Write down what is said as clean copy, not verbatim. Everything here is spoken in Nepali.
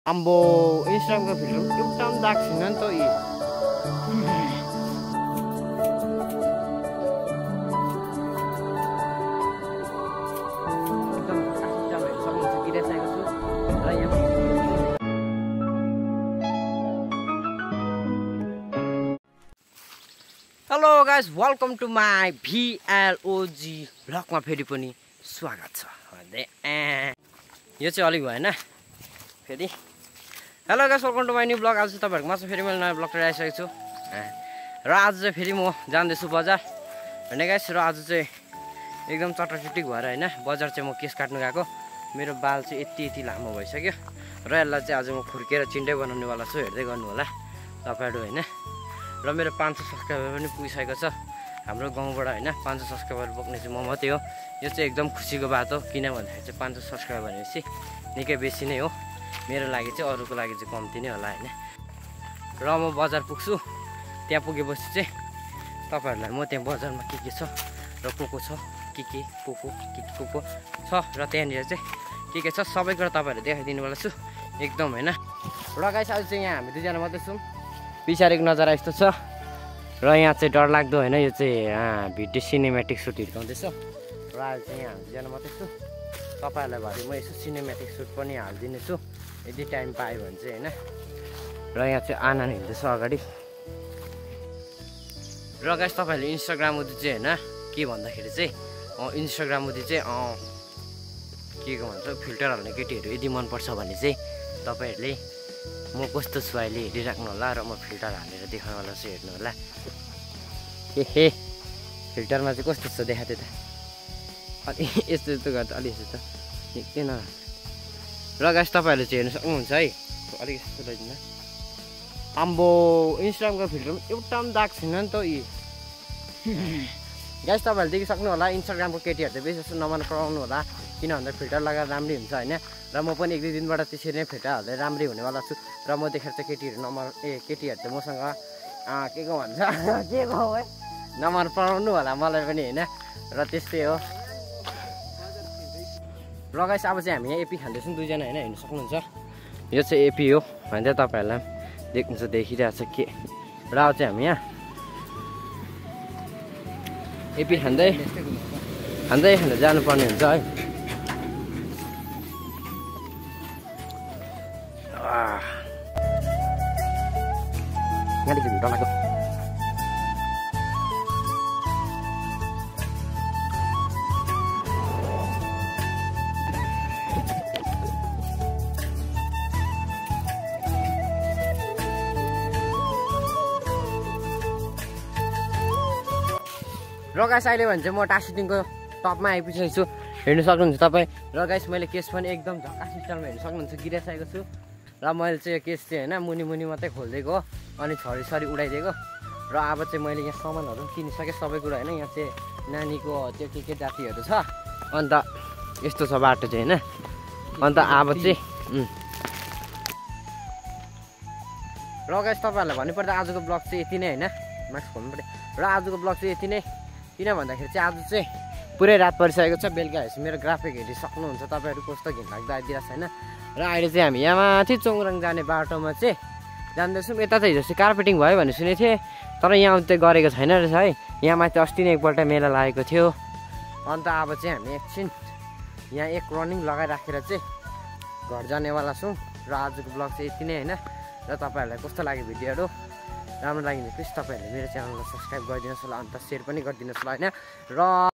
आम्बो इन्स्टाग्रामको फिल्टर एउटा पनि दाग छैन नि त यी hello guys welcome to my VLOG ब्लगमा फेरि पनि स्वागत छ यो चाहिँ अलिक भएन फेरि hello guys welcome to my new blog आज तपाईहरुको म फेरि मैले नयाँ ब्लग लिएर आइसकेको छु र आज चाहिँ फेरि म जान्दैछु बजार हैन गाइस र आज चाहिँ एकदम चटचटिक भएर हैन बजार चाहिँ म केस काट्नु गएको मेरो बाल चाहिँ यति लामो भइसक्यो र यसलाई चाहिँ आज म खुर्केर चिन्डै बनाउने वाला छु हेर्दै गर्नु होला तपाईहरु हैन र मेरो 500 सब्स्क्राइबर पनि पुगिसकेको छ हाम्रो गाउँबाट हैन 500 सब्स्क्राइबर बोक्ने चाहिँ म मात्रै हो यो चाहिँ एकदम खुसीको बात हो किन भन्दाखेरि चाहिँ 500 सब्स्क्राइबर भनेपछि निकै बेसी नै हो मेरो लागि चाहिँ अरूको लागि चाहिँ कम्ती नै होला हैन र म बजार पुग्छु त्यहाँ पुगेपछि चाहिँ तपाईहरुलाई म त्यहाँ बजारमा के छ र को छ को छ र त्यहाँनिर चाहिँ के छ सबै कुरा तपाईहरुले देखाइदिनु वाला छु एकदम हैन र गाइस आज चाहिँ यहाँ हामी दुईजना मात्रै छौं पछाडिको नजारा यस्तो छ र यहाँ चाहिँ डरलाग्दो हैन यो चाहिँ भिडियो सिनेमेटिक सुट हिर्काउँदैछ र आज चाहिँ यहाँ हामी दुईजना मात्रै छु तपाईहरुलाई भरि म यसो सिनेमेटिक सुट पनि हाल्दिने छु यदि टाइम पायो भने चाहिँ हैन र यहाँ चाहिँ आनन्द हिँड्दैछ अगाडि र गाइस तपाईहरुले इन्स्टाग्राम उदि चाहिँ हैन के भन्दाखेरि चाहिँ इन्स्टाग्राम उदि चाहिँ के भन्छ फिल्टर हाल्ने केटीहरु यदि मन पर्छ भने चाहिँ तपाईहरुले म कस्तो छु अहिले हेरिराख्नु होला र म फिल्टर हालेर देखाउन वाला छु हेर्नु होला हे फिल्टरमा चाहिँ कस्तो छ देखाथे त अलि यस्तो गर्दा अलि यस्तो त निकै न र गाइस तपाईहरुले चाहिँ हेर्न सक्नुहुन्छ है अलि यस्तो लैदिनु आम्बो इन्स्टाग्रामको फिल्टर एउटा पनि दाग छैन नि त यी गाइस तपाईहरुले देखि सक्नु होला इन्स्टाग्रामको केटीहरु चाहिँ बेसी जस्तो नमान पराउनु होला किन भन्दा फिल्टर लगाएर राम्रै हुन्छ हैन र म पनि एक दुई दिनबाट त्यसरी नै फिल्टर हाल्दै राम्रै हुनेवाला छु र म देखेर चाहिँ केटीहरु चाहिँ मसँग के को भन्छ के को है नमान पराउनु होला मलाई पनि हैन र त्यस्तै हो र गाइस अब चाहिँ हामी यहाँ एपी खाँदैछौँ दुईजना हैन हेर्न सक्नुहुन्छ यो चाहिँ एपी हो भन्छ तपाईहरुलाई देख्नुहुन्छ देखिरहेछ के र अब चाहिँ हामी यहाँ एपी खाँदै जानुपर्ने हुन्छ है यहाँदेखि डलाको र गाइस अहिले भने चाहिँ म टासिटिङको टपमा आइपुगेको छु हेर्न सक्नुहुन्छ तपाईँ र गाइस मैले केस पनि एकदम झक्का सिस्टममा हेर्न सक्नुहुन्छ गिराइसकेको छु र मैले चाहिँ केस चाहिँ हैन मुनि मात्रै खोलिदिएको अनि छरी उडाइदिएको र अब चाहिँ मैले यहाँ सामानहरू किनिसकेँ सबै कुरा हैन यहाँ चाहिँ नानीको त्यो के जातिहरू छ अन्त यस्तो छ बाटो चाहिँ हैन अन्त अब चाहिँ र गाइस तपाईहरुलाई भन्नुपर्दा आजको ब्लग चाहिँ यति नै हैन मास्क खोल्नु पर्यो र आजको ब्लग चाहिँ यति नै किन भन्दाखेरि चाहिँ आज चाहिँ पुरै रात परिसकेको छ बेलुका हेर्छु मेरो ग्राफिक हेरि सक्नुहुन्छ तपाईहरु कस्तो घिनलाग्दो आइदिरहेको छैन र अहिले चाहिँ हामी यहाँ माथि चोङराङ जाने बाटोमा चाहिँ जाँदैछौँ यता चाहिँ हिजो चाहिँ कार्पेटिङ भयो भन्ने सुनेको थिएँ तर यहाँ चाहिँ गरेको छैन रहेछ है यहाँ माथि अस्ति नै एकपल्ट मेला लागेको थियो अन्त अब चाहिँ हामी एकछिन यहाँ एक रनिङ लगाइराखेर चाहिँ घर जानेवाला छौँ र आजको ब्लग चाहिँ यति नै हैन र तपाईहरुलाई कस्तो लाग्यो भिडियोहरू राम्रो लाग्यो भने प्लिज तपाईहरुले मेरो च्यानललाई सब्स्क्राइब गरिदिनुहोस् होला अन्त शेयर पनि गरिदिनुहोस् होला हैन र